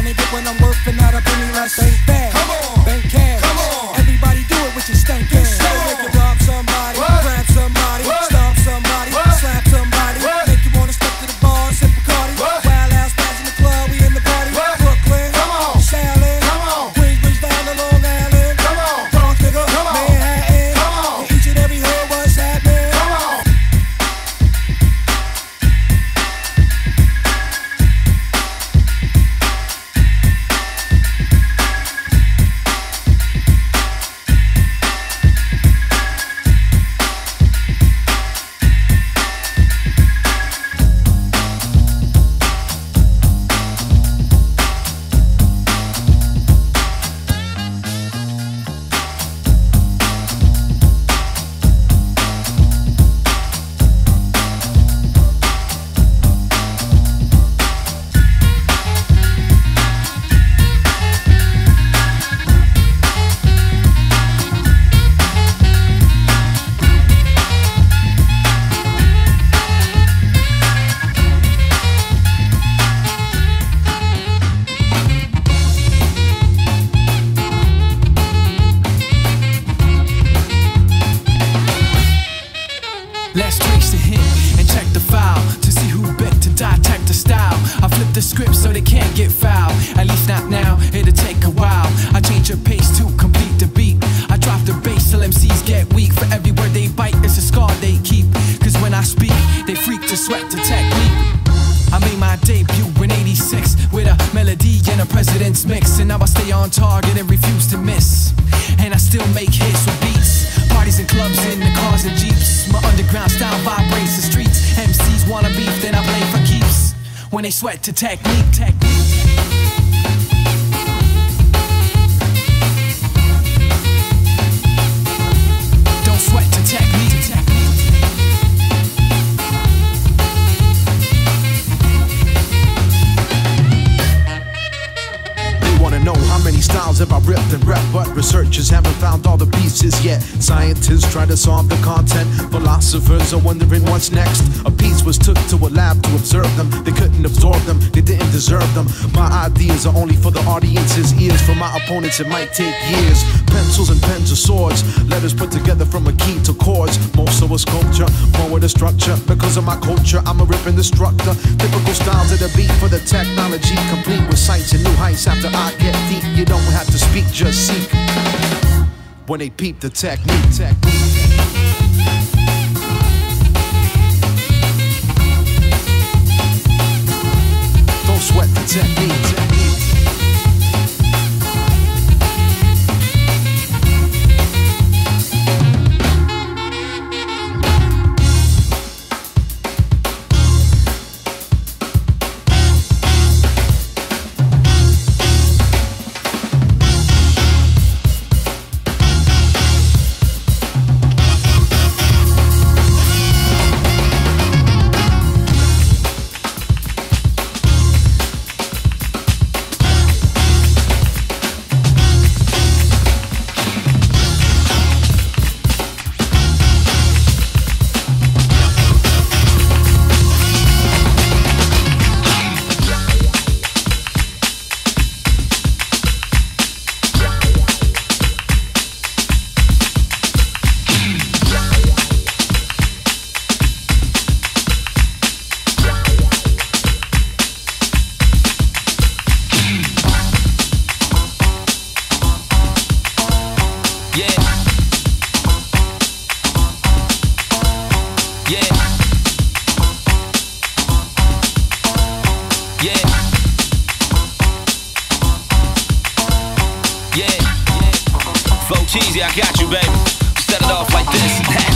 to get when I'm working out a penny less. Bank bag, bank cash. Everybody do it with your stank ass. Make you rob somebody, grab somebody, stomp somebody, slap somebody. Make you wanna step to the bar, sip Bacardi. Wild ass guys in the club, we in the party. Brooklyn, Shaolin, Queensbridge down to Long Island. Bronx, nigga, Manhattan. Each and every hood, what's happening? Let's trace the hit and check the file to see who bit to detect the style. I flip the script so they can't get foul. At least not now, it'll take a while. I change the pace to complete the beat. I drop the bass till MCs get weak. For every word they bite, it's a scar they keep. Cause when I speak, they freak to sweat the technique. I made my debut in '86 with a melody and a president's mix. And now I stay on target and refuse to miss. And I still make hits with beats. Parties and clubs in the cars and jeeps. My underground style vibrates the streets. MCs wanna beef, then I play for keeps. When they sweat to technique. Don't sweat to technique. Know how many styles have I ripped and rep, but researchers haven't found all the pieces yet. Scientists try to solve the content, philosophers are wondering what's next. A piece was took to a lab to observe them. They couldn't absorb them, they didn't deserve them. My ideas are only for the audience's ears. For my opponents it might take years. Pencils and pens are swords, letters put together from a key to chords. Most of a sculpture, more with a structure. Because of my culture, I'm a ripping instructor. Typical styles of the beat for the technology, complete with sights and new heights after I get deep. You don't have to speak, just seek. When they peep the technique. Don't sweat the technique. Cheesy, I got you, baby. Set it off like this.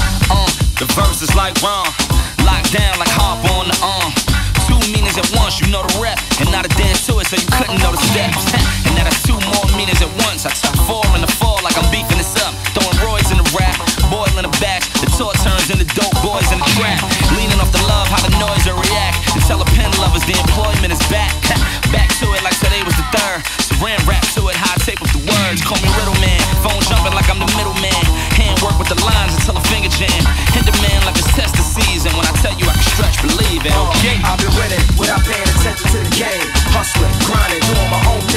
The verse is like wrong. Locked down like harp on the arm. Two meanings at once, you know the rep. And not a dance to it, so you couldn't know the steps. And now that's two more meanings at once. I took four in the fall like I'm beefing this up. Throwing roids in the rap, boiling a batch. The tour turns into dope boys in the trap. Leaning off the love, how the noise will react. And tell the pen lovers the employment is back. Back to it like today was the third. Saran wrap to it, high tape with the words. Call me Riddle Man, phone jumping like I'm the middleman. Hand work with the lines until a finger jam. Hinder man like it's test the season. When I tell you I can stretch, believe it, okay? I've been winning without paying attention to the game. Hustling, grinding, doing my own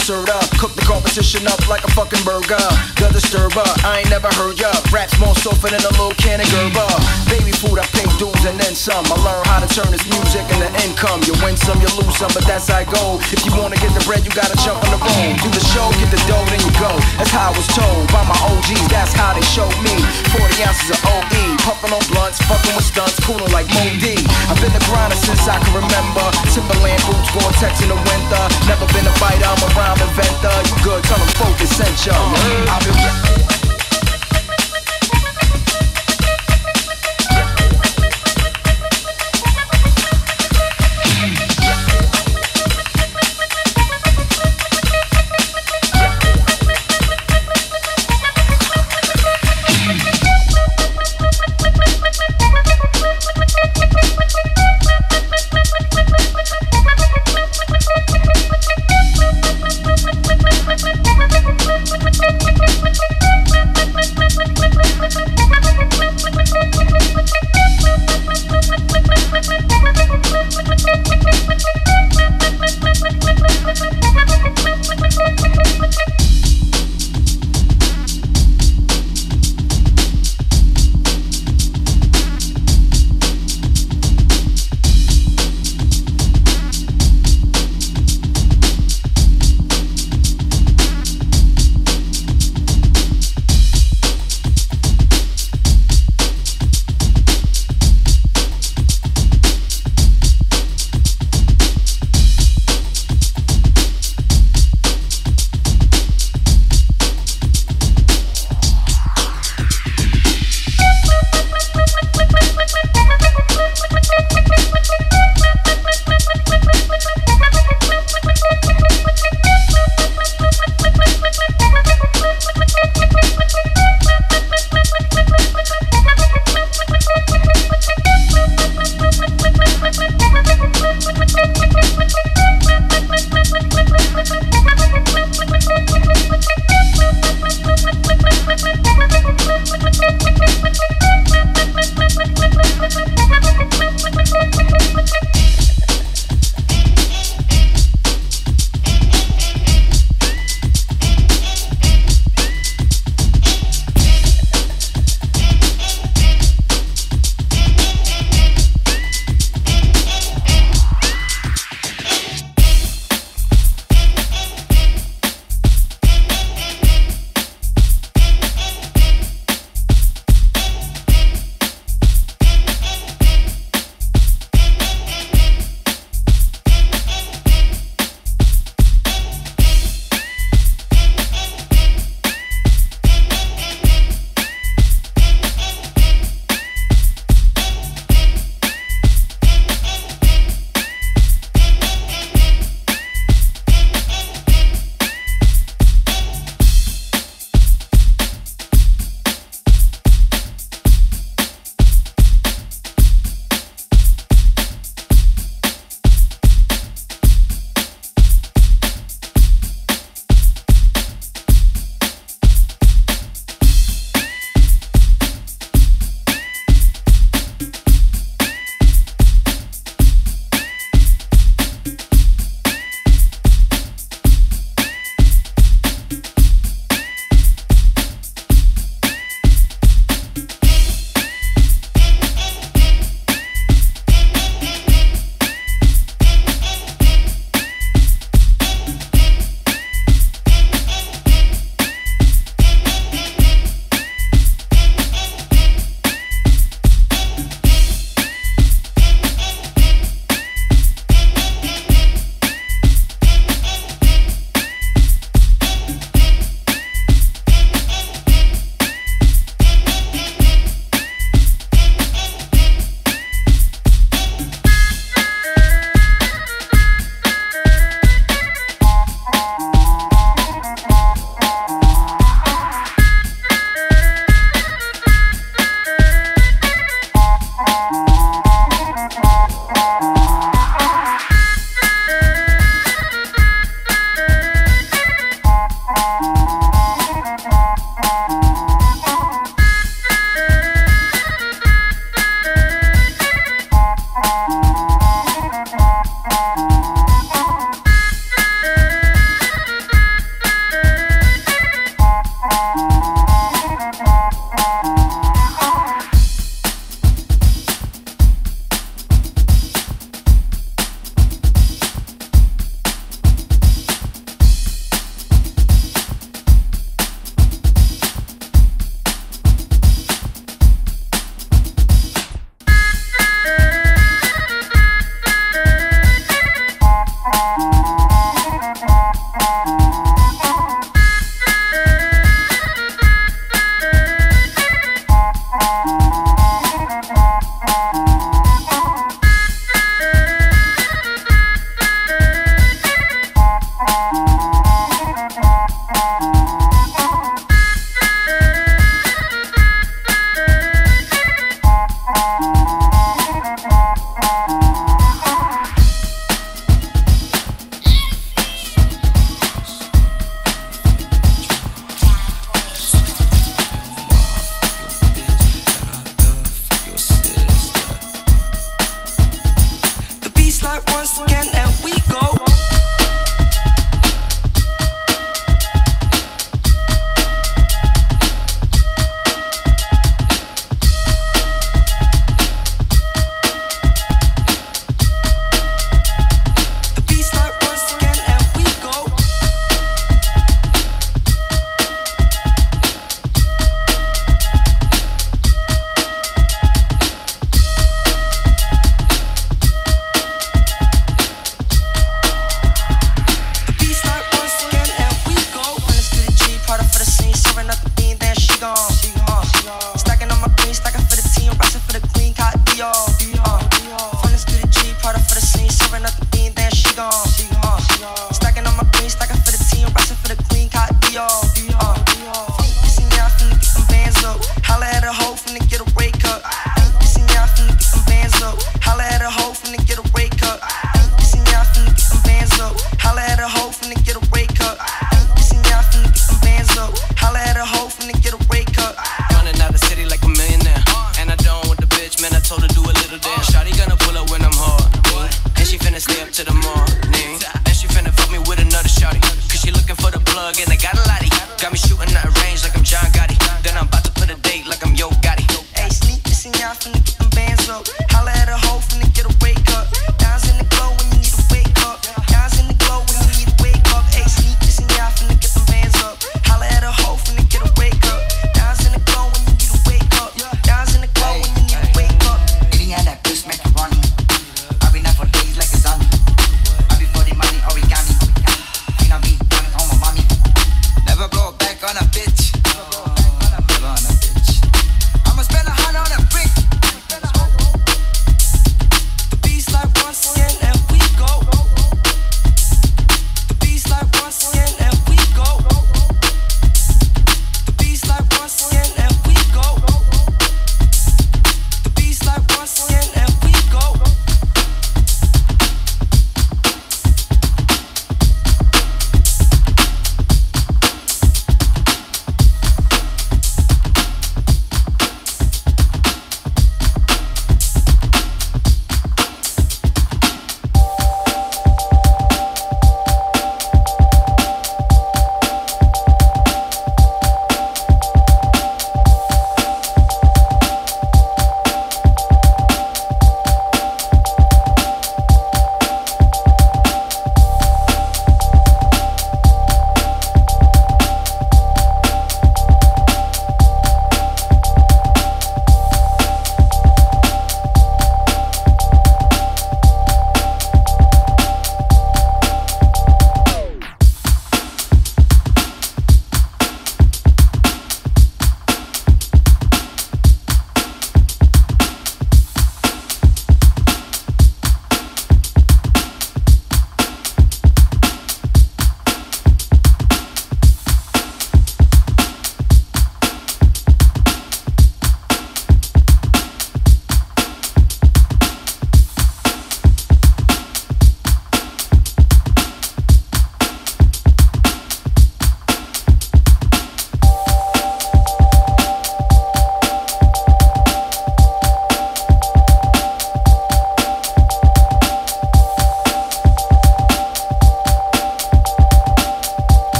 served up. Cook the competition up like a fucking burger. The disturber, I ain't never heard ya. Raps more sulfur than a little can of Gerber. Baby food, I pay dues and then some. I learn how to turn this music into income. You win some, you lose some, but that's how I go. If you wanna get the bread, you gotta jump on the road. Do the show, get the dough, then you go. That's how I was told by my OGs, that's how they showed me. 40 ounces of OE, puffin' on blunts, fucking with stunts, coolin' like Mo D. I've been a grinder since I can remember. Timberland boots, Gore-Tex in the winter. Never been a fighter, I'm a rhyme inventor. You good, tell them Focus sent ya. I've been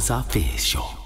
Official.